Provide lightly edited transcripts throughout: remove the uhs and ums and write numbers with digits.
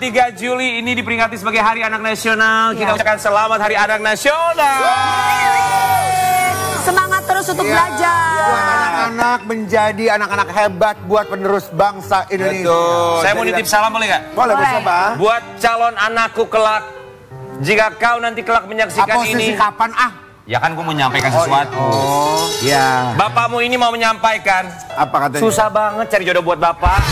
3 Juli ini diperingati sebagai Hari Anak Nasional. Kita ucapkan selamat Hari Anak Nasional. Semangat terus untuk belajar. Buat anak-anak menjadi anak-anak hebat buat penerus bangsa Indonesia. Betul. Saya mau nitip salam boleh nggak? Boleh, siapa? Buat calon anakku kelak. Jika kau nanti kelak menyaksikan ini. Kapan Ya kan gue mau menyampaikan sesuatu. Ya. Bapakmu ini mau menyampaikan. Apa katanya? Susah banget cari jodoh buat bapak.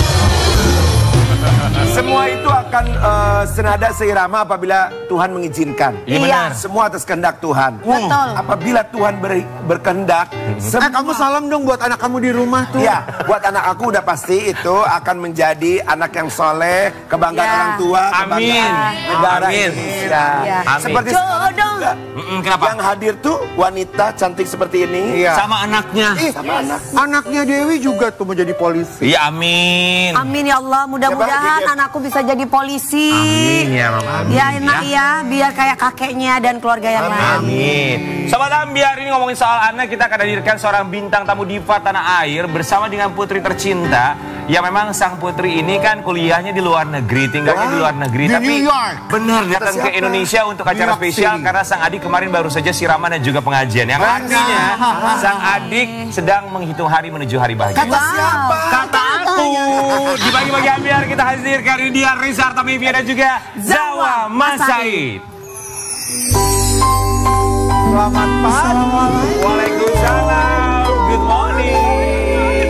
Semua itu akan senada seirama apabila Tuhan mengizinkan. Iya benar. Semua atas kehendak Tuhan. Betul. Apabila Tuhan berkehendak, Kamu salam dong buat anak kamu di rumah tuh. ya, buat anak aku udah pasti itu akan menjadi anak yang soleh, kebanggaan Ya. orang tua, Amin. kebanggaan negara Amin. Indonesia. Ya. Amin. Seperti sekarang juga, Kenapa? yang hadir tuh wanita cantik seperti ini. Iya. Sama anaknya. Sama anak. Anaknya Dewi juga tuh mau jadi polisi. Iya amin. Amin ya Allah, mudah-mudahan Coba, anakku bisa jadi polisi. Amin ya Mama. Ya enak ya, biar kayak kakeknya dan keluarga yang lain. Amin. Sobat Ambiar, ini ngomongin soal anak, kita akan hadirkan seorang bintang tamu diva tanah air bersama dengan putri tercinta. Ya memang sang putri ini kan kuliahnya di luar negeri, tinggalnya di luar negeri. Di Tapi New York. benar datang ke Indonesia untuk acara New York spesial City. karena sang adik kemarin baru saja siraman dan juga pengajian. Yang artinya sang adik sedang menghitung hari menuju hari bahagia. Kata siapa? Kata aku. Di pagi-pagi Ambiar kita hadirkan ini dia Reza Artamevia dan juga Zawa Masaid. Selamat pagi. Waalaikumsalam. Good morning.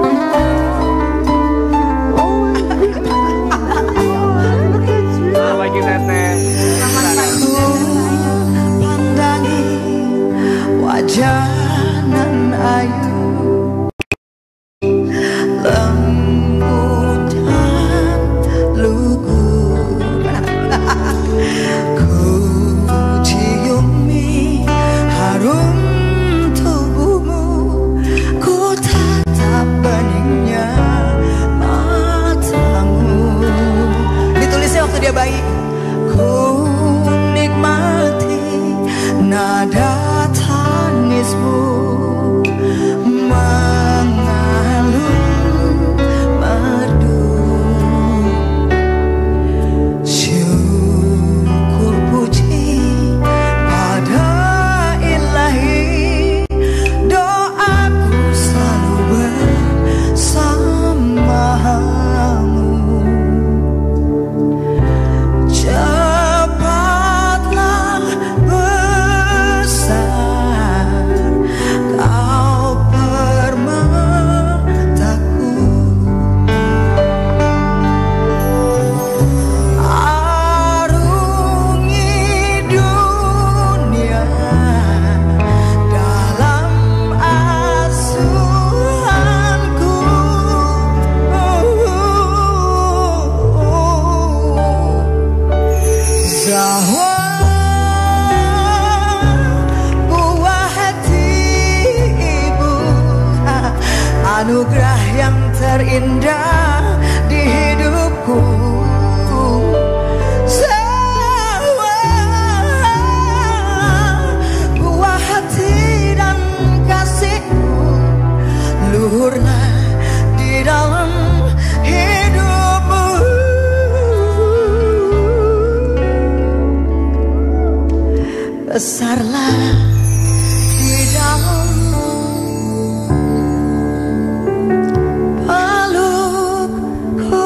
Selamat pagi Teteh. Pandangi wajah nan ayu, lembut dan lugu. Ku ciumi harum tubuhmu, ku tatap beningnya matamu. Ditulisnya waktu dia bayi. Ku nikmati nada tangismu mengalun merdu. Syukur puji pada Ilahi, doaku selalu bersamamu. Cepatlah besar kau permataku, arungi dunia dalam asuhanku. Zahwa buah hati ibu, anugerah yang terindah di hidupku. Zahwa buah hati dan kasihku, luhurlah di dalam hidupmu. Besarlah di dalam pelukku.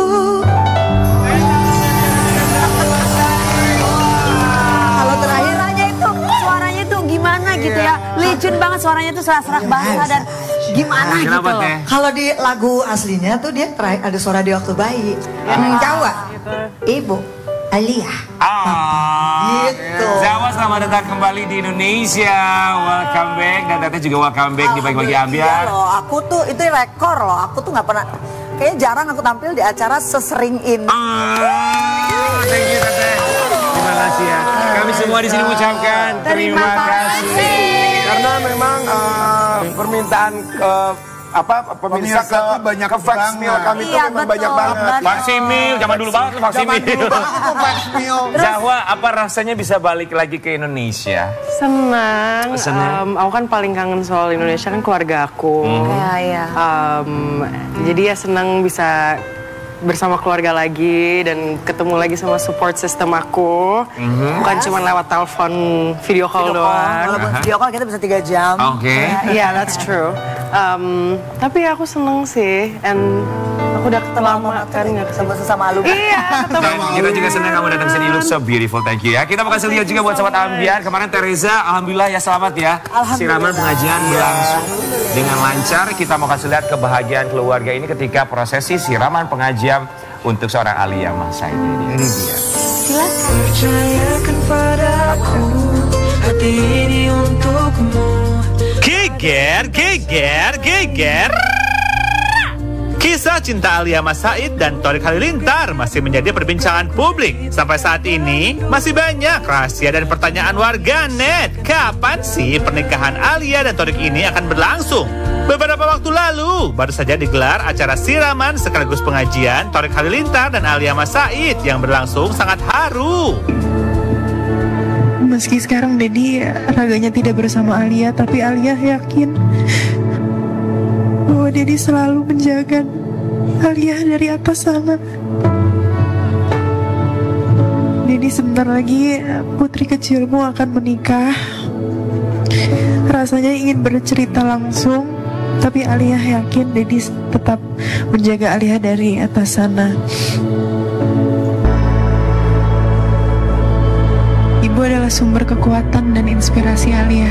Kalau terakhirnya itu suaranya tuh gimana gitu ya, licin banget suaranya tuh serak-serak bahasa dan gimana gitu Kenapa loh. Teh? Kalau di lagu aslinya tuh dia terakhir ada suara di waktu bayi. Jawa, Ibu Alia. Gitu. Zawa selamat datang kembali di Indonesia. Welcome back dan Teteh juga welcome back di pagi-pagi Iya Ambiar. loh, aku tuh itu rekor loh. Aku tuh nggak pernah, kayaknya jarang aku tampil di acara sesering ini. Thank you Teteh. Terima kasih ya. Kami semua di sini mengucapkan terima kasih. Karena memang permintaan pemirsa Pemirsa tuh banyak ke fax banget. mail kami tuh Iya, memang betul. banyak banget. Benar. Faksimil, zaman dulu banget tuh faksimil. Zahwa, apa rasanya bisa balik lagi ke Indonesia? Senang. Senang. Aku kan paling kangen soal Indonesia kan keluarga aku. Iya, iya. Jadi ya senang bisa bersama keluarga lagi dan ketemu lagi sama support system aku. Bukan cuma lewat telepon video call doang. Walaupun video call kita bisa 3 jam. Oke. Iya, that's true. Tapi aku seneng sih, and aku udah ketemu lama kan nggak ketemu. Sesama alumni. Iya, ketemu. Kita juga senang kamu datang sini, you look so beautiful, thank you ya. Kita mau kasih lihat juga buat Sobat Ambiar. Kemarin Teresa, alhamdulillah ya selamat ya. Siraman pengajian berlangsung dengan lancar. Kita mau kasih lihat kebahagiaan keluarga ini ketika prosesi siraman pengajian untuk seorang Alia Mas Said ini. Ini dia. Silakan. Geger, geger, geger. Kisah cinta Alia Mas Said dan Thorik Halilintar masih menjadi perbincangan publik. Sampai saat ini masih banyak rahasia dan pertanyaan warganet. Kapan sih pernikahan Alia dan Thorik ini akan berlangsung? Beberapa waktu lalu baru saja digelar acara siraman sekaligus pengajian Thorik Halilintar dan Alia Mas Said yang berlangsung sangat haru. Meski sekarang Dedi raganya tidak bersama Alia, tapi Alia yakin bahwa Dedi selalu menjaga Alia dari atas sana. Dedi, sebentar lagi putri kecilmu akan menikah. Rasanya ingin bercerita langsung, tapi Alia yakin Dedi tetap menjaga Alia dari atas sana. Ibu adalah sumber kekuatan dan inspirasi Alia.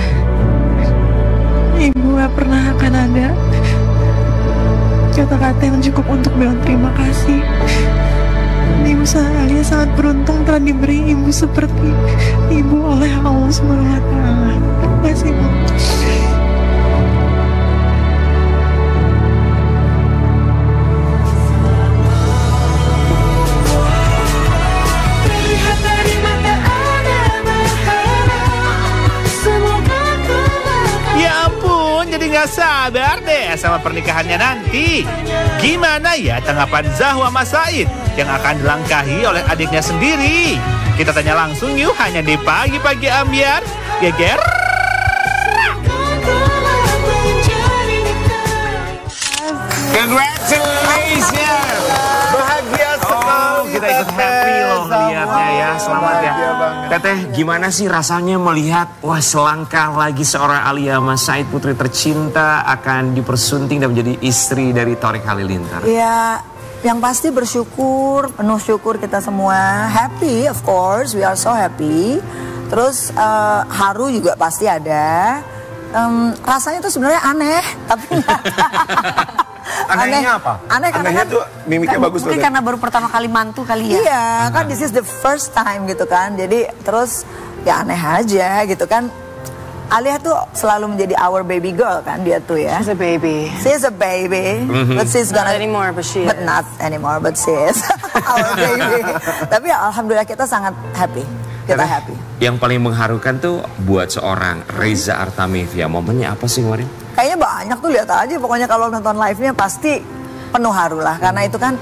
Ibu gak pernah akan ada kata-kata yang cukup untuk bilang terima kasih. Ibu Alia sangat beruntung telah diberi ibu seperti ibu oleh Allah SWT. Terima kasih, Bu. Nggak sabar deh sama pernikahannya nanti. Gimana ya tanggapan Zahwa Mas Said yang akan dilangkahi oleh adiknya sendiri? Kita tanya langsung yuk, hanya di Pagi-Pagi Ambiar. Geger. Congratulations. Bahagia sekali. Kita ikut happy loh melihatnya ya. Selamat ya. Teteh, gimana sih rasanya melihat wah selangkah lagi seorang Alia Mas Said putri tercinta akan dipersunting dan menjadi istri dari Thorik Halilintar? Ya, yang pasti bersyukur, penuh syukur kita semua. Happy, of course, we are so happy. Terus haru juga pasti ada. Rasanya tuh sebenarnya aneh, tapi Anehnya apa? Aneh karena Anehnya kan, tuh mimiknya bagus Mungkin tuh. karena baru pertama kali mantu kali ya. iya, kan this is the first time gitu kan. Jadi terus ya aneh aja gitu kan. Alia tuh selalu menjadi our baby girl kan dia tuh ya. She's a baby. She's a baby, but she's Not gonna anymore, but she but is. not anymore, but she is our baby. Tapi ya alhamdulillah kita sangat happy. Kita Teteh, happy. yang paling mengharukan tuh buat seorang Reza Artamevia, momennya apa sih kemarin? Kayaknya banyak tuh, lihat aja. Pokoknya kalau nonton live-nya pasti penuh haru lah. Karena itu kan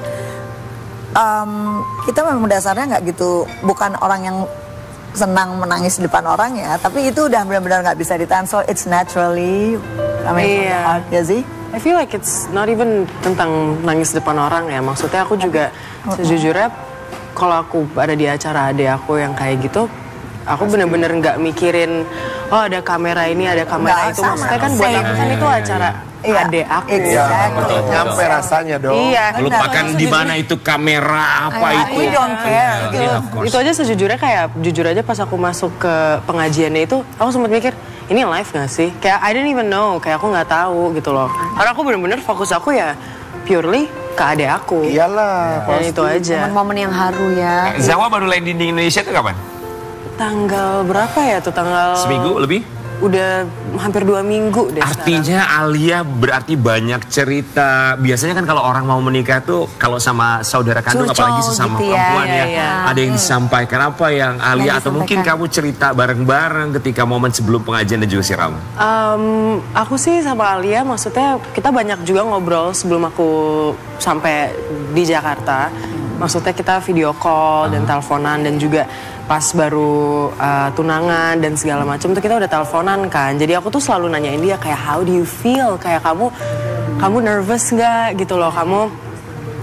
kita memang dasarnya nggak gitu, bukan orang yang senang menangis di depan orang ya. Tapi itu udah benar-benar nggak bisa ditahan. So it's naturally coming from the heart, ya sih? I feel like it's not even tentang nangis depan orang ya. Maksudnya aku juga sejujurnya kalau aku ada di acara adik aku yang kayak gitu, aku bener-bener nggak mikirin oh ada kamera ini, ada kamera Nggak, itu. sama. Maksudnya kan buat aku kan itu acara adik aku. Exactly. Nyampe rasanya dong. Iya. Lupakan di mana itu kamera apa itu. We don't care. Gitu. Iya, of course. Itu aja sejujurnya kayak jujur aja pas aku masuk ke pengajiannya itu, aku sempat mikir ini live gak sih? Kayak I didn't even know, kayak aku nggak tahu gitu loh. Karena aku bener-bener fokus aku ya purely ke adik aku. Iyalah. Dan itu aja. Momen-momen yang haru ya. Zawa baru landing di Indonesia tuh kapan? Tanggal berapa ya tuh? Tanggal Seminggu lebih? Udah hampir 2 minggu deh. Artinya Alia berarti banyak cerita. Biasanya kan kalau orang mau menikah tuh kalau sama saudara kandung Curcol apalagi sesama gitu ya. perempuan ya, Iya. ada yang disampaikan apa yang Alia atau mungkin kamu cerita bareng-bareng ketika momen sebelum pengajian dan juga siraman. Aku sih sama Alia maksudnya kita banyak juga ngobrol sebelum aku sampai di Jakarta. Maksudnya kita video call dan teleponan, dan juga pas baru tunangan dan segala macam tuh kita udah teleponan kan. Jadi aku tuh selalu nanyain dia kayak how do you feel? Kayak kamu nervous nggak gitu loh, kamu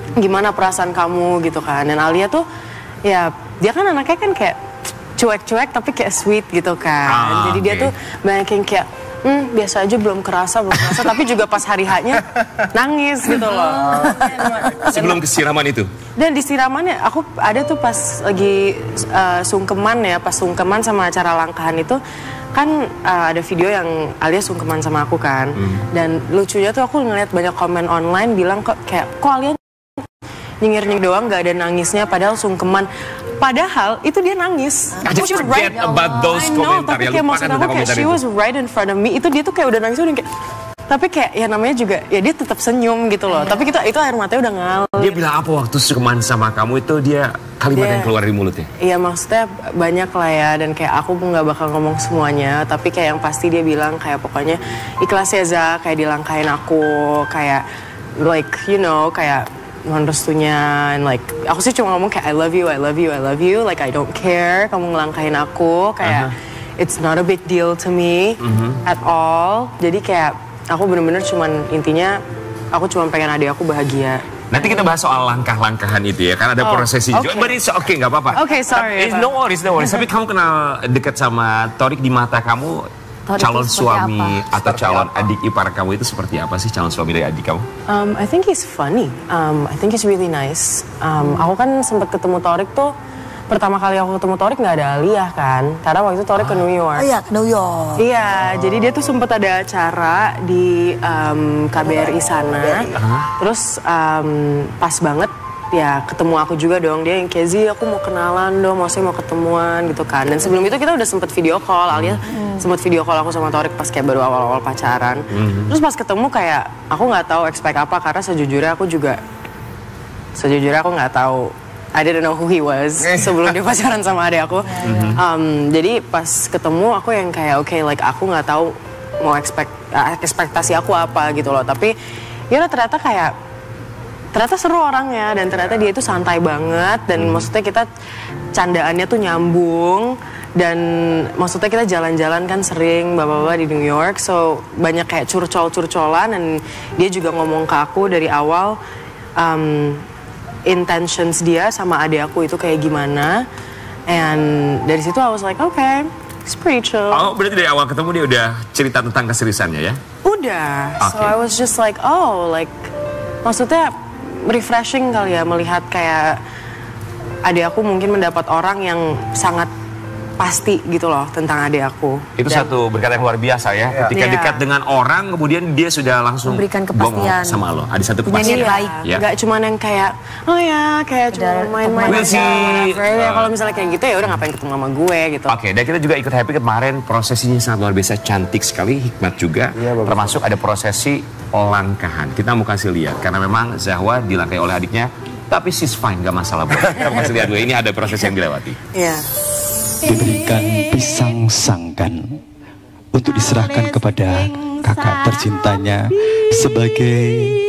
gimana perasaan kamu gitu kan. Dan Alia tuh ya dia kan anaknya kan kayak cuek-cuek tapi kayak sweet gitu kan. Jadi dia tuh banyak yang kayak biasa aja belum kerasa tapi juga pas hari H-nya nangis gitu loh. Sebelum kesiraman itu. Dan di siramannya aku ada tuh pas lagi sungkeman ya, pas sungkeman sama acara langkahan itu kan ada video yang Alia sungkeman sama aku kan. Dan lucunya tuh aku ngeliat banyak komen online bilang kok Alia nyengir-nyengir doang gak ada nangisnya padahal sungkeman. Padahal itu dia nangis. Just forget about those komentar. Tapi kayak maksud aku kayak she was right in front of me. Itu dia tuh kayak udah nangis udah kayak. Tapi kayak ya namanya juga ya dia tetap senyum gitu loh. Tapi itu air matanya udah ngalir. Dia bilang apa waktu sungkeman sama kamu itu dia kalimat yang keluar dari mulutnya? Iya maksudnya banyak lah ya dan kayak aku pun nggak bakal ngomong semuanya. Tapi kayak yang pasti dia bilang kayak pokoknya ikhlas ya Za, kayak dilangkain aku kayak like you know kayak mohon restunya, and like aku sih cuma ngomong kayak I love you, like I don't care kamu ngelangkain aku, kayak it's not a big deal to me at all. Jadi kayak aku bener-bener cuman intinya aku cuma pengen adik aku bahagia. Nanti kita bahas soal langkah-langkahan itu ya, kan ada prosesi juga. But it's okay, nggak apa-apa. Okay, sorry. No worries. Tapi kamu kenal dekat sama Thorik, di mata kamu calon suami atau calon adik ipar kamu itu seperti apa sih, calon suami dari adik kamu? I think he's funny. I think he's really nice. Aku kan sempat ketemu Thorik tuh, pertama kali aku ketemu Thorik nggak ada Alia kan, karena waktu itu Thorik ke New York. Oh iya, ke New York. Iya, jadi dia tuh sempat ada acara di KBRI sana. Terus pas banget ya ketemu aku juga dong, dia yang kayak aku mau kenalan dong, maksudnya mau ketemuan gitu kan. Dan sebelum itu kita udah sempet video call, Alia sempet video call aku sama Thorik pas kayak baru awal-awal pacaran. Terus pas ketemu kayak aku nggak tahu expect apa, karena sejujurnya aku nggak tahu, I didn't know who he was sebelum dia pacaran sama adik aku. Jadi pas ketemu aku yang kayak okay, like aku nggak tahu mau ekspektasi aku apa gitu loh. Tapi ya ternyata seru orangnya, dan ternyata dia itu santai banget, dan maksudnya kita candaannya tuh nyambung, dan maksudnya kita jalan-jalan kan sering bapak-bapak di New York, so banyak kayak curcol-curcolan, dan dia juga ngomong ke aku dari awal intentions dia sama adik aku itu kayak gimana, and dari situ I was like okay, it's pretty chill. Oh, berarti dari awal ketemu dia udah cerita tentang keseriusannya ya? Udah, so I was just like maksudnya refreshing kali ya melihat kayak adik aku mungkin mendapat orang yang sangat pasti gitu loh tentang adik aku. Itu satu berkat yang luar biasa ya. Ketika dekat dengan orang, kemudian dia sudah langsung memberikan kepastian sama lo. Ada satu kepastian baik. Ya. Gak cuman yang kayak kayak cuma main-main aja. Kalau misalnya kayak gitu ya udah ngapain ketemu sama gue gitu. Oke, dan kita juga ikut happy kemarin, prosesinya sangat luar biasa, cantik sekali, hikmat juga. Termasuk ada prosesi langkahan. Kita mau kasih lihat karena memang Zahwa dilangkai oleh adiknya, tapi she's fine, gak masalah. Kita kasih lihat dulu, ini ada proses yang dilewati. Iya. Diberikan pisang sanggan untuk diserahkan kepada kakak tercintanya sebagai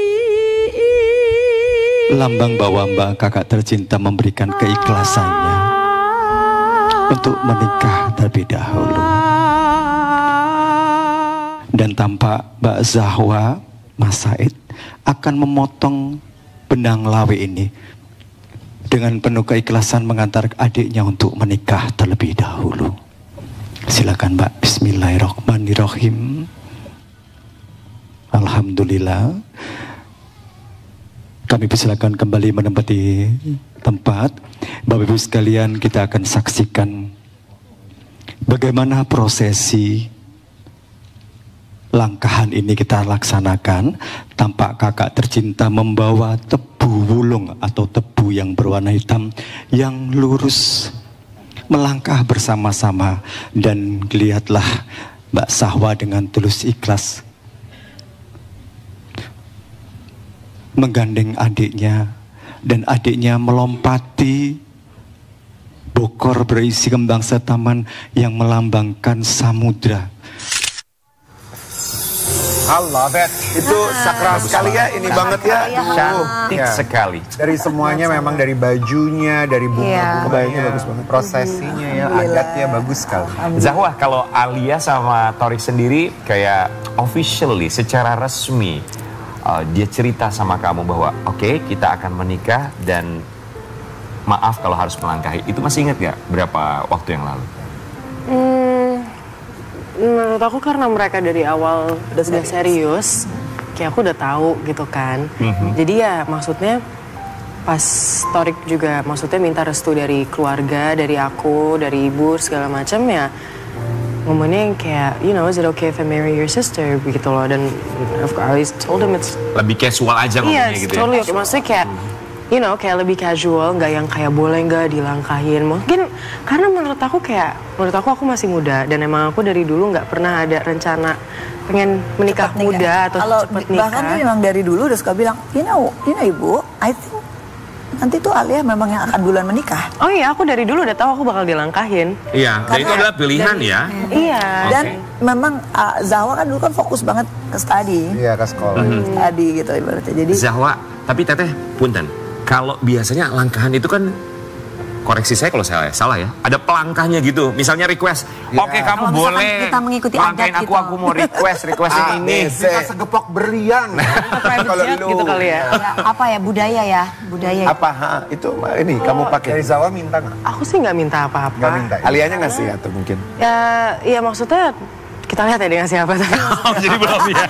lambang bahwa kakak tercinta memberikan keikhlasannya untuk menikah terlebih dahulu. Dan tampak Mbak Zahwa Mas Said akan memotong benang lawe ini dengan penuh keikhlasan mengantar adiknya untuk menikah terlebih dahulu. Silakan Mbak. Bismillahirrahmanirrahim. Alhamdulillah. Kami persilakan kembali menempati tempat. Bapak Ibu sekalian, kita akan saksikan bagaimana prosesi langkahan ini kita laksanakan. Tampak kakak tercinta membawa tebu wulung atau tebu yang berwarna hitam yang lurus, melangkah bersama-sama, dan lihatlah Mbak Zahwa dengan tulus ikhlas menggandeng adiknya, dan adiknya melompati bokor berisi kembang setaman yang melambangkan samudra. I love it. Itu sakral sekali ya, ini banget ya. Cantik sekali. Dari semuanya memang, dari bajunya, dari bunga-bunganya bagus banget. Prosesinya ya, adatnya bagus sekali. Zahwa, kalau Alia sama Thorik sendiri kayak officially, secara resmi dia cerita sama kamu bahwa oke, kita akan menikah dan maaf kalau harus melangkahi. Itu masih ingat gak berapa waktu yang lalu? Menurut aku karena mereka dari awal udah serius, kayak aku udah tahu gitu kan. Jadi ya maksudnya pas Torik juga maksudnya minta restu dari keluarga, dari aku, dari ibu segala macam ya. Ngomongnya yang kayak, you know, is it okay if I marry your sister? Begitu loh. Dan of course I told him it's lebih casual aja ngomongnya gitu ya? Iya, totally. Maksudnya kayak you know, kayak lebih casual, nggak yang kayak boleh nggak dilangkahin. Mungkin karena menurut aku aku masih muda dan emang aku dari dulu nggak pernah ada rencana pengen menikah muda atau cepet nikah. Bahkan dia memang dari dulu udah suka bilang, you know ibu, I think nanti tuh Alia memang yang akan duluan menikah. Oh iya, aku dari dulu udah tahu aku bakal dilangkahin. Iya, dan itu adalah pilihan ya. Iya. Dan memang Zahwa kan dulu kan fokus banget ke study. Iya, ke sekolah. Study gitu ibaratnya. Jadi Zahwa, tapi Teteh, punten. Kalau biasanya langkahan itu kan, koreksi saya kalau saya salah ya, ada pelangkahnya gitu. Misalnya request, oke kamu Kalau boleh kita mengikuti langkahin adat aku mau request yang ini. Kita segeplok berlian. Kalau gitu kali ya. Apa ya, budaya ya, budaya. Apa? Itu ini kamu pakai. Dari Zawa minta nggak? Aku sih nggak minta apa-apa. Nggak minta. Alianya ngasih atau mungkin? Ya maksudnya kita lihat ya dia ngasih apa. Jadi belum ya.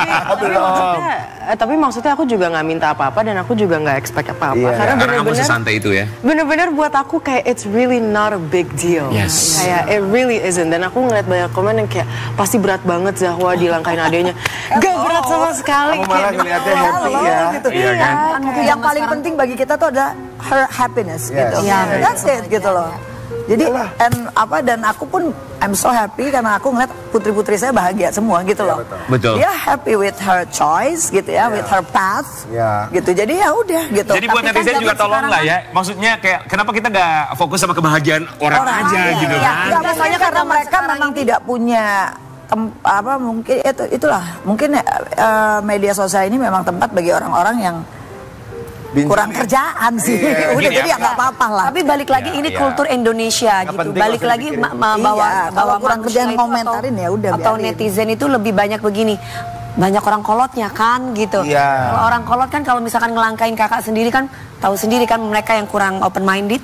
Tapi maksudnya aku juga nggak minta apa-apa dan aku juga nggak expect apa-apa. Karena kamu sesantai itu ya. Bener-bener buat aku kayak it's really not a big deal. Yes. Kayak it really isn't. Dan aku ngeliat banyak komen yang kayak pasti berat banget Zahwa dilangkahin adanya. Gak berat sama sekali. Kamu malah ngeliatnya happy ya. Gitu. Iya kan? Yang paling penting bagi kita tuh adalah her happiness gitu. That's it gitu loh. Jadi dan aku pun I'm so happy karena aku ngeliat putri-putri saya bahagia semua gitu loh. Betul. Dia happy with her choice gitu ya, with her path. Gitu. Jadi ya udah gitu. Jadi buat netizen juga tolong lah ya. Maksudnya kayak kenapa kita nggak fokus sama kebahagian orang aja gitu kan? Enggak, maksudnya karena mereka memang tidak punya mungkin itulah mungkin media sosial ini memang tempat bagi orang-orang yang kurang kerjaan sih. Udah jadi ya nggak apa-apa lah. Tapi balik lagi ini kultur Indonesia gitu. Balik lagi bawa kurang kerjaan ngomentarin ya udah. Atau netizen itu lebih banyak begini. Banyak orang kolotnya kan gitu. Kalau orang kolot kan kalau misalkan ngelangkain kakak sendiri kan tahu sendiri kan mereka yang kurang open minded.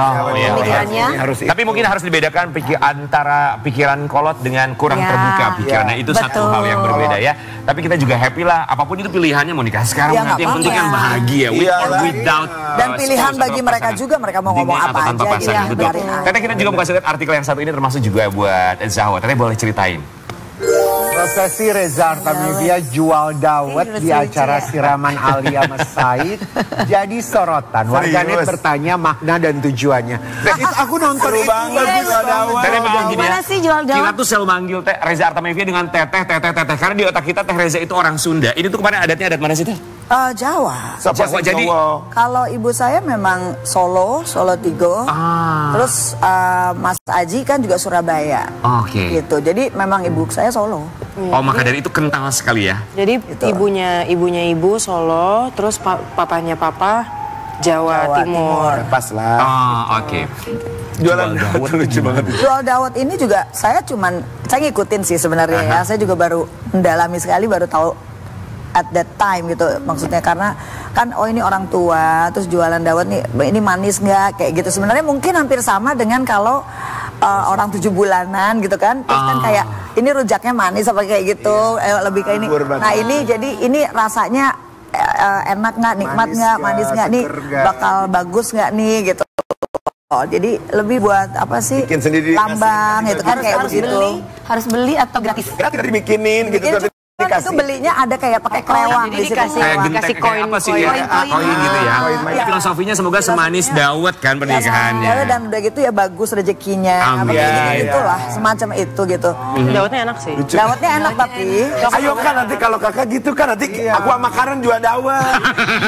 Tapi mungkin harus dibedakan antara pikiran kolot dengan kurang terbuka pikirannya. Itu satu hal yang berbeda ya. Tapi kita juga happy lah. Apapun itu pilihannya mau nikah sekarang nanti yang penting kan bahagia. Without dan pilihan bagi mereka juga mereka mau ngomong apa aja. Karena kita juga mau kasih lihat artikel yang satu ini termasuk juga buat Zahwa. Teteh boleh ceritain. Prosesi Reza Artamevia jual dawet di acara siraman Alia Said jadi sorotan. Warganet bertanya makna dan tujuannya. Aku nonton itu bagus dawet. Gimana sih jual dawet? Kita tuh selalu manggil Reza Artamevia dengan teteh. Karena di otak kita Teh Reza itu orang Sunda. Ini tuh kemarin adatnya adat mana sih Teh? Jawa. Jawa. Jadi kalau ibu saya memang Solo Tigo. Terus Mas Aji kan juga Surabaya. Gitu. Jadi memang ibu saya Solo. Oh, maka dari itu kental sekali ya. Jadi ibunya ibu Solo, terus papanya papa Jawa Timur. Pas lah. Jualan dawet lucu banget. Jual dawet ini juga saya ngikutin sih sebenarnya ya. Saya juga baru mendalami sekali, baru tahu at that time gitu. Maksudnya karena kan ini orang tua terus jualan dawet nih, ini manis nggak kayak gitu. Sebenarnya mungkin hampir sama dengan kalau orang 7 bulanan gitu kan. Terus kan kayak ini rujaknya manis apa kayak gitu, lebih kayak ini. Nah ini jadi ini rasanya enak nggak, nikmat nggak, manis nggak nih, bakal bagus nggak nih gitu. Jadi lebih buat apa sih? Bikin sendiri lambang gitu kan kayak begitu. Harus beli atau gratis? Gratis dibikinin gitu. Itu belinya ada kayak pakai kelewang di situ. Kasih koin gitu ya. Filosofinya semoga semanis dawet kan pernikahannya. Dan udah gitu ya bagus rezekinya. Itulah semacam itu gitu. Dawetnya enak sih. Dawetnya enak tapi. Ayo kan nanti kalau kakak gitu kan nanti aku sama Karen jual dawet.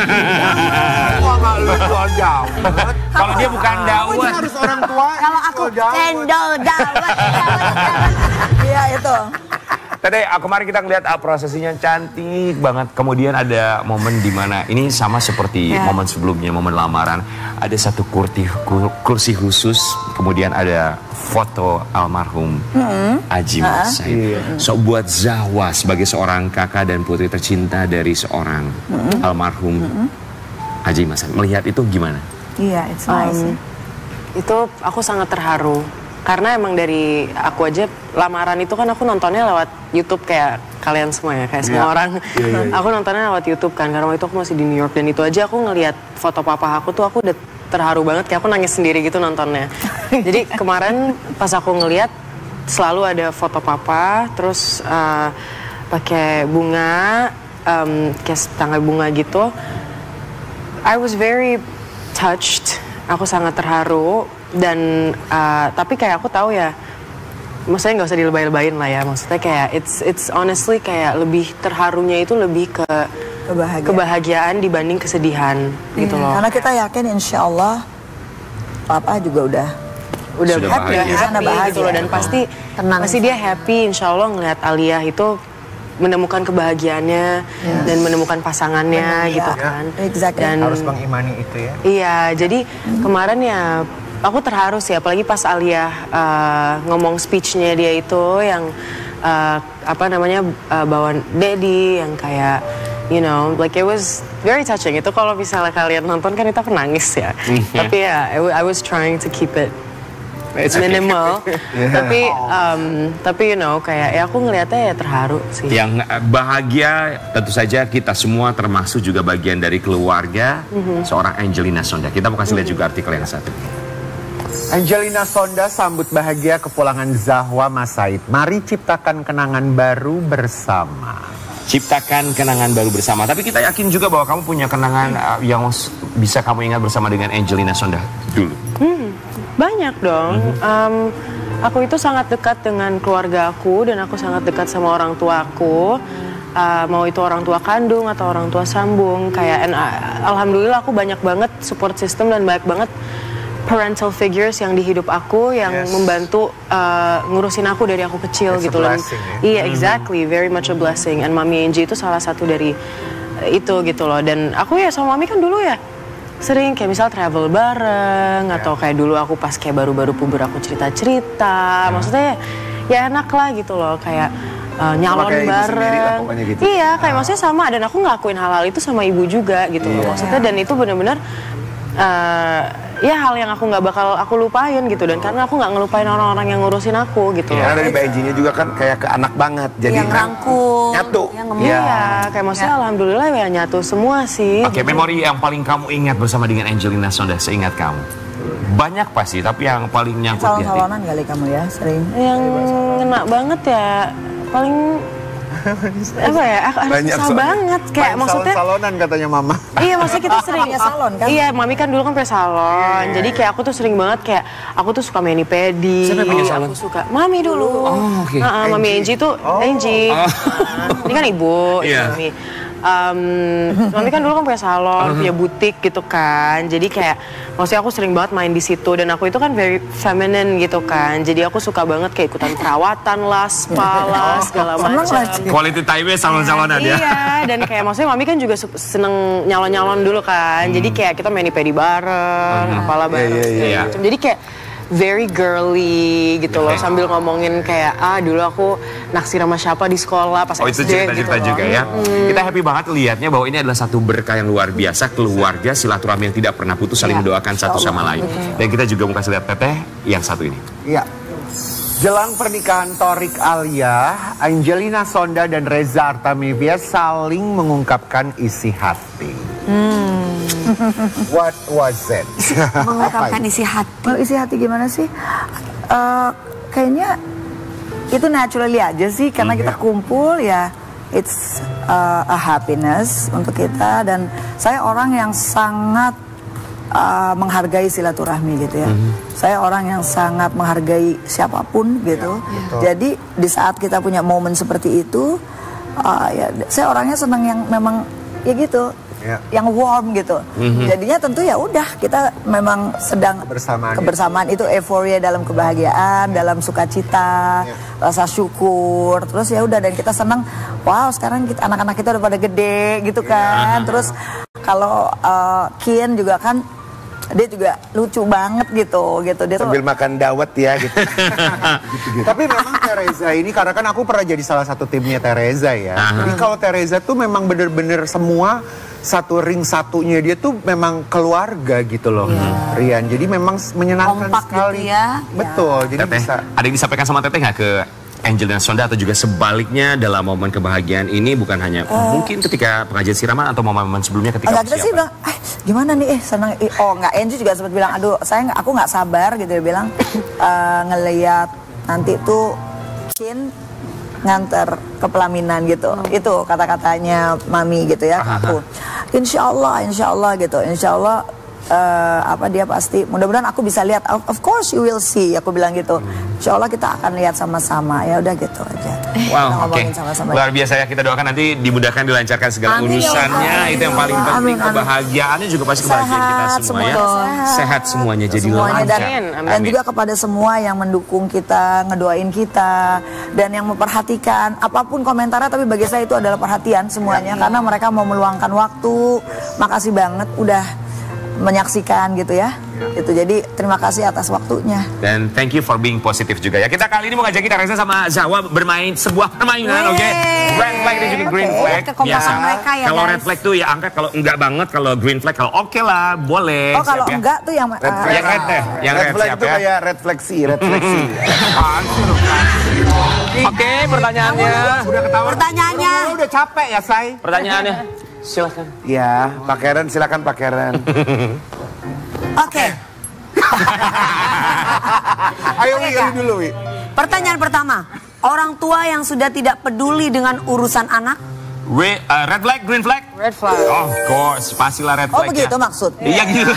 Kalau dia bukan dawet. Harus orang tua. Kalau aku cendol dawet. Iya itu. Tadi kemarin kita ngeliat prosesinya cantik banget. Kemudian ada momen di mana ini sama seperti momen sebelumnya, momen lamaran. Ada satu kursi khusus, kemudian ada foto almarhum Aji Mas Said. So buat Zahwa sebagai seorang kakak dan putri tercinta dari seorang almarhum Aji Mas Said, melihat itu gimana? Iya, it's nice. Itu aku sangat terharu. Karena emang dari aku aja lamaran itu kan aku nontonnya lewat YouTube kayak kalian semua ya, kayak semua orang. Aku nontonnya lewat YouTube kan, karena waktu itu aku masih di New York dan itu aja aku ngelihat foto papa aku tuh aku udah terharu banget, kayak aku nangis sendiri gitu nontonnya. Jadi kemarin pas aku ngelihat selalu ada foto papa, terus pakai bunga, kayak tanggal bunga gitu. I was very touched, aku sangat terharu. Dan tapi kayak aku tahu ya, maksudnya nggak usah dilebay-lebayin lah ya, maksudnya kayak it's honestly kayak lebih terharunya itu lebih ke kebahagiaan dibanding kesedihan gitu loh. Karena kita yakin insya Allah papa juga udah happy di sana, bahagia gitu loh, dan pasti dia happy insya Allah ngelihat Alia itu menemukan kebahagiaannya dan menemukan pasangannya gitu kan. Dan harus mengimani itu ya. Iya, jadi kemarin ya aku terharu sih, apalagi pas Alia ngomong speech-nya dia itu yang bawa Daddy yang kayak you know, like it was very touching. Itu kalau misalnya kalian nonton kan itu aku nangis ya. Tapi ya, I was trying to keep it minimal. Tapi you know, kayak ya aku ngeliatnya ya terharu sih. Yang bahagia tentu saja kita semua, termasuk juga bagian dari keluarga seorang Angelina Sonda. Kita mau kasih lihat juga artikel yang satu. Angelina Sonda sambut bahagia kepulangan Zahwa Mas Said. Mari ciptakan kenangan baru bersama. Ciptakan kenangan baru bersama. Tapi kita yakin juga bahwa kamu punya kenangan yang bisa kamu ingat bersama dengan Angelina Sonda dulu. Banyak dong. Aku itu sangat dekat dengan keluarga aku dan aku sangat dekat sama orang tua aku. Mau itu orang tua kandung atau orang tua sambung. Kayak alhamdulillah aku banyak banget support system dan banyak banget parental figures yang di hidup aku yang membantu ngurusin aku dari aku kecil. It's gitu loh. Iya, exactly, very much a blessing. And Mami Angie itu salah satu dari itu gitu loh. Dan aku ya sama Mami kan dulu ya sering kayak misal travel bareng atau kayak dulu aku pas kayak baru-baru puber aku cerita-cerita. Maksudnya ya enak lah gitu loh, kayak nyalon bareng. Gitu. Iya, kayak maksudnya sama, dan aku ngelakuin hal-hal itu sama ibu juga gitu loh. Maksudnya dan itu benar-benar ya hal yang aku nggak bakal aku lupain gitu, dan karena aku nggak ngelupain orang-orang yang ngurusin aku gitu. Karena dari Mbak Angie-nya juga kan kayak ke anak banget, jadi yang rangkul, nyatu. Iya, kayak maksudnya alhamdulillah ya nyatu semua sih. Oke, memori yang paling kamu ingat bersama dengan Angelina Sonda seingat kamu? Banyak pasti, tapi yang paling nyangkut di hati. Salon-salonan kali kamu ya, sering. Yang ngena banget ya, paling apa ya, aku susah banget kayak maksudnya salonan katanya mama. Iya, maksudnya kita sering salon kan. Iya, Mami kan dulu kan punya salon. Jadi kayak aku tuh sering banget kayak aku tuh suka mani-pedi. Siapa yang punya salon? Aku suka Mami dulu. Oh, oke. Mami Angie tuh Angie. Ini kan ibu, Mami. Mami kan dulu kan punya salon, punya butik gitu kan. Jadi kayak maksudnya aku sering banget main di situ, dan aku itu kan very feminine gitu kan. Jadi aku suka banget kayak ikutan perawatan lah, spa lah, segala macam. Quality time-nya salon-salonan ya. Iya, dan kayak maksudnya Mami kan juga seneng nyalon-nyalon dulu kan. Jadi kayak kita mani-pedi bareng, apalah bareng. Jadi kayak very girly gitu loh, sambil ngomongin kayak dulu aku naksir sama siapa di sekolah pas SD. Itu cerita-cerita gitu juga ya. Kita happy banget lihatnya bahwa ini adalah satu berkah yang luar biasa, keluarga silaturahmi yang tidak pernah putus, saling mendoakan satu sama lain. Dan kita juga mau kasih lihat Teteh yang satu ini. Iya. Jelang pernikahan Thorik Alia, Angelina Sonda dan Reza Artamevia saling mengungkapkan isi hati. What was it? Mengungkapkan isi hati. Oh, isi hati gimana sih? Kayaknya itu naturally aja sih, karena kita kumpul ya, it's a happiness untuk kita. Dan saya orang yang sangat menghargai silaturahmi gitu ya. Saya orang yang sangat menghargai siapapun gitu. Jadi di saat kita punya momen seperti itu, ya saya orangnya senang yang memang ya gitu. yang warm gitu. Jadinya tentu ya udah kita memang sedang kebersamaan itu euforia dalam kebahagiaan, dalam sukacita, rasa syukur. Terus ya udah dan kita senang. Wow, sekarang kita anak-anak kita udah pada gede gitu kan. Terus kalau Kian juga kan dia juga lucu banget gitu dia sambil makan dawet ya gitu. Tapi memang Teresa ini karena kan aku pernah jadi salah satu timnya Teresa ya. Jadi kalau Teresa tuh memang bener-bener semua satu ring satunya dia tuh memang keluarga gitu loh, Rian. Jadi memang menyenangkan kompak sekali. Gitu ya. Betul. Jadi Teteh, bisa. ada yang disampaikan sama Teteh nggak ke Angel dan Sonda atau juga sebaliknya dalam momen kebahagiaan ini bukan hanya mungkin ketika pengajian siraman atau momen-momen sebelumnya ketika kita sih bilang, gimana nih senang, nggak Angel juga sempat bilang, aduh aku nggak sabar gitu, dia bilang ngeliat nanti tuh Kin nganter ke pelaminan gitu, itu kata-katanya mami gitu ya aku, insya Allah gitu, insya Allah dia pasti, mudah-mudahan aku bisa lihat, of course you will see, aku bilang gitu, insya Allah kita akan lihat sama-sama, ya udah gitu aja. Wow, oke. Luar biasa ya, kita doakan nanti dimudahkan, dilancarkan segala urusannya, itu yang paling penting, kebahagiaannya juga pasti kebahagiaan kita semua ya. Sehat semuanya, jadi lancar. Dan juga kepada semua yang mendukung kita, ngedoain kita, dan yang memperhatikan, apapun komentarnya, tapi bagi saya itu adalah perhatian semuanya, karena mereka mau meluangkan waktu, makasih banget udah menyaksikan gitu ya. Itu jadi terima kasih atas waktunya. Dan thank you for being positif juga ya. Kita kali ini mau ngajak kita Reza sama Zawa bermain sebuah permainan, oke? Red flag dan juga green flag. Biasa. Ya, kalau red flag tuh ya angkat, kalau enggak banget, kalau green flag kalau oke lah, boleh. Oh, kalau enggak tuh yang red teh. Yang red flag itu kayak red fleksi. Oke, pertanyaannya. Udah ketahuan. Pertanyaannya. Udah capek ya, Say? Pertanyaannya. Silakan. Ya, Pak Karen, silakan Pak Karen. Oke. Ayo Wi, dulu Wi. Pertanyaan pertama, orang tua yang sudah tidak peduli dengan urusan anak. Red flag, green flag? Red flag. Oh, of course, pastilah red flag. Oh begitu maksud? Iya gitu.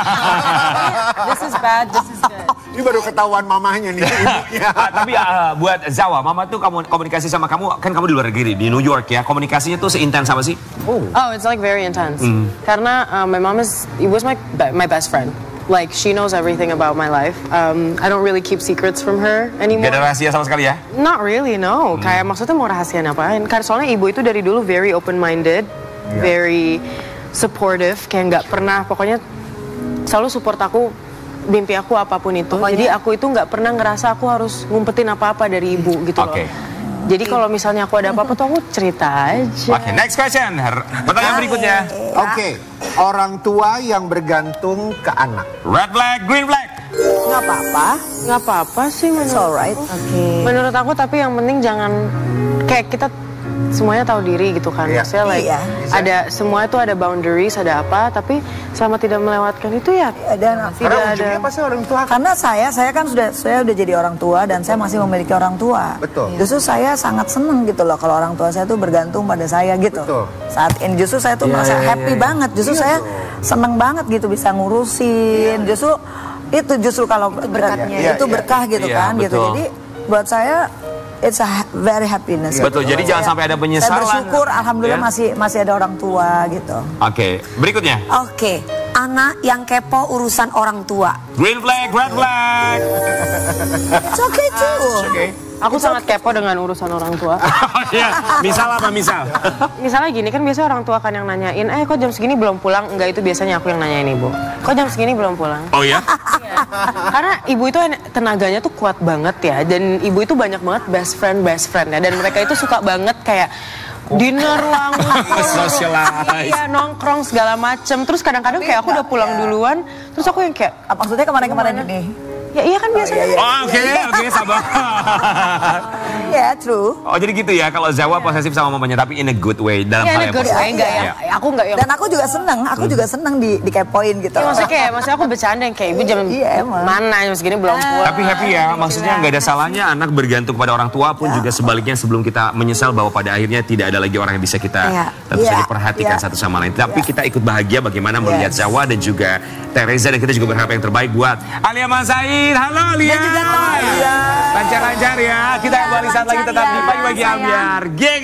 This is bad, this is good. Ini baru ketahuan mamahnya nih. Tapi buat Zawa, mama tuh komunikasi sama kamu, kan kamu di luar negeri, di New York ya, komunikasinya tuh seintens apa sih? Oh, it's like very intense. Karena my mom was my best friend. Like she knows everything about my life. I don't really keep secrets from her anymore. Gak ada rahasia sama sekali ya? Not really, no. Kayak maksudnya mau rahasia apain? Karena soalnya ibu itu dari dulu very open-minded, very supportive. Kayak nggak pernah, pokoknya selalu support aku, mimpi aku apapun itu. Pokoknya, jadi aku itu nggak pernah ngerasa aku harus ngumpetin apa-apa dari ibu gitu loh. Jadi kalau misalnya aku ada apa-apa tuh aku cerita aja. Oke, next question. Pertanyaan berikutnya. Oke, orang tua yang bergantung ke anak. Red flag, green flag. Nggak apa-apa. Nggak apa-apa sih menurut alright. Menurut aku, tapi yang penting jangan kayak kita semuanya tahu diri gitu kan. Maksudnya like, ada semua itu ada boundaries, ada apa, tapi selama tidak melewatkan itu ya dan tidak ada. Pasti orang tua. Karena saya kan saya udah jadi orang tua dan saya masih memiliki orang tua. Betul. Justru saya sangat seneng gitu loh kalau orang tua saya tuh bergantung pada saya gitu. Betul. Saat ini justru saya tuh merasa happy banget. Justru saya seneng banget gitu bisa ngurusin. Justru kalau berkatnya itu berkah gitu kan gitu. Jadi buat saya it's a very happiness. Betul, jadi jangan sampai ada penyesalan. Saya bersyukur, alhamdulillah masih ada orang tua gitu. Oke, berikutnya. Oke, anak yang kepo urusan orang tua. Green flag, red flag. It's okay too. Okay. Aku sangat kepo dengan urusan orang tua. Iya, misal apa misal? Misalnya gini kan biasanya orang tua kan yang nanyain, kok jam segini belum pulang? Enggak, itu biasanya aku yang nanyain ibu. Kok jam segini belum pulang? Oh ya? Iya. Karena ibu itu tenaganya tuh kuat banget ya, dan ibu itu banyak banget best friend ya, dan mereka itu suka banget kayak dinner lah, iya, nongkrong segala macem. Terus kadang-kadang kayak aku udah pulang duluan, terus aku yang kayak, maksudnya kemarin-kemarin ini? Ya iya kan biasanya. Oke, sabar. Ya, true. Oh jadi gitu ya, kalau Zawa posesif sama mamanya, tapi in a good way, dalam hal yang positif. Aku enggak yang. Dan aku juga seneng dikepoin gitu. Ya, maksudnya aku bercanda yang kayak ibu jam mana jam segini belum pulang. Tapi happy ya, maksudnya nggak ada salahnya anak bergantung pada orang tua pun juga sebaliknya, sebelum kita menyesal bahwa pada akhirnya tidak ada lagi orang yang bisa kita tentu saja perhatikan satu sama lain. Tapi kita ikut bahagia bagaimana melihat Zawa dan juga Teresa, dan kita juga berharap yang terbaik buat Alia Masaid. Halo Alia. Dan juga Lancar-lancar ya. Kita kembali saat lagi tetap di Pagi-Pagi Ambiar. Geng.